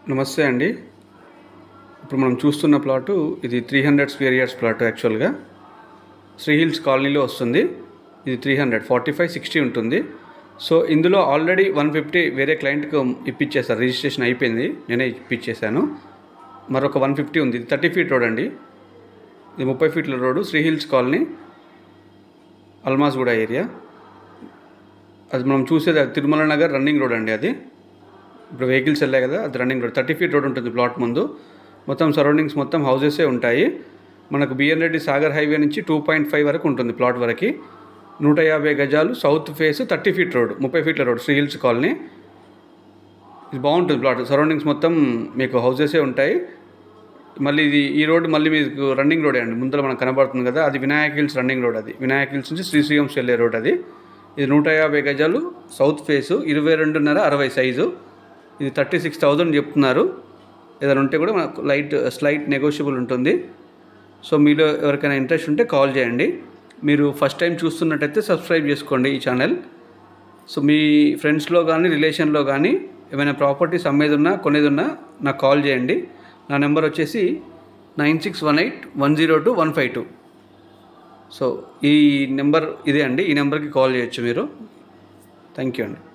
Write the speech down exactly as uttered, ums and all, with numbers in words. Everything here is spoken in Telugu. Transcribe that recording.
నమస్తే అండి. ఇప్పుడు మనం చూస్తున్న ప్లాటు ఇది three hundred square yards plot. యాక్చువల్గా శ్రీహిల్స్ కాలనీలో వస్తుంది. ఇది three hundred forty five sixty ఉంటుంది. సో ఇందులో ఆల్రెడీ వన్ ఫిఫ్టీ వేరే క్లయింట్కి ఇప్పించేసారు, రిజిస్ట్రేషన్ అయిపోయింది, నేనే ఇప్పించేశాను. మరొక వన్ ఫిఫ్టీ ఉంది. ఇది థర్టీ ఫీట్ రోడ్ అండి. ఇది ముప్పై ఫీట్ల రోడ్డు, శ్రీహిల్స్ కాలనీ, అల్మాస్గూడ ఏరియా. అది మనం చూసేది అది తిరుమల నగర్ రన్నింగ్ రోడ్ అండి. అది ఇప్పుడు వెహికల్స్ వెళ్ళాయి కదా, అది running road. Thirty feet road ఉంటుంది ప్లాట్ ముందు. మొత్తం సరౌండింగ్స్ మొత్తం హౌజెసే ఉంటాయి. మనకు బిఎన్రెడ్డి సాగర్ హైవే నుంచి టూ పాయింట్ ఫైవ్ వరకు ఉంటుంది ప్లాట్ వరకు. నూట యాభై గజాలు, south face, thirty feet road, ముప్పై ఫీట్ల రోడ్, శ్రీహిల్స్ కాలనీ. ఇది బాగుంటుంది ప్లాట్. సరౌండింగ్స్ మొత్తం మీకు హౌజెసే ఉంటాయి. మళ్ళీ ఇది ఈ రోడ్ మళ్ళీ మీకు రన్నింగ్ రోడే అండి. ముందర మనకు కనబడుతుంది కదా, అది వినాయక్ హిల్స్ రన్నింగ్ రోడ్. అది వినాయక్ హిల్స్ నుంచి శ్రీశ్రీహంస్ వెళ్ళే రోడ్ అది. ఇది నూట యాభై గజాలు, సౌత్ ఫేసు, ఇరవై రెండున్నర అరవై సైజు. ఇది థర్టీ సిక్స్ థౌజండ్ చెప్తున్నారు. ఏదైనా ఉంటే కూడా మనకు లైట్ స్లైట్ నెగోషియబుల్ ఉంటుంది. సో మీలో ఎవరికైనా ఇంట్రెస్ట్ ఉంటే కాల్ చేయండి. మీరు ఫస్ట్ టైం చూస్తున్నట్టయితే సబ్స్క్రైబ్ చేసుకోండి ఈ ఛానల్. సో మీ ఫ్రెండ్స్లో కానీ రిలేషన్లో కానీ ఏమైనా ప్రాపర్టీస్ అమ్మేది ఉన్నా కొనేది ఉన్నా నాకు కాల్ చేయండి. నా నెంబర్ వచ్చేసి nine six one eight one zero two one five two. So ఈ నెంబర్ ఇదే అండి. ఈ నెంబర్కి కాల్ చేయొచ్చు మీరు. థ్యాంక్ యూ అండి.